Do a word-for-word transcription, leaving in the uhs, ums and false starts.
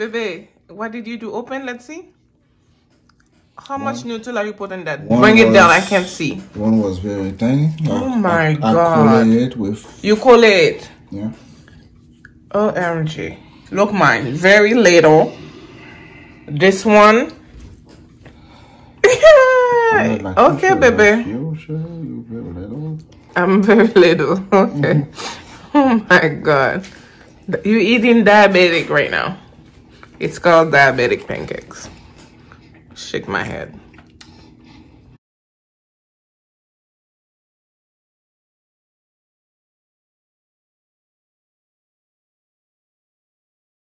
Baby, what did you do? Open, let's see. How one, much Nutella you put in that? Bring it down, I can't see. One was very tiny. Oh I, my I, God. I collate it with... You collate? Yeah. O M G. Look mine, very little. This one. Like okay, baby. You sure you very little? I'm very little. Okay. Oh my God. You're eating diabetic right now. It's called diabetic pancakes. Shake my head.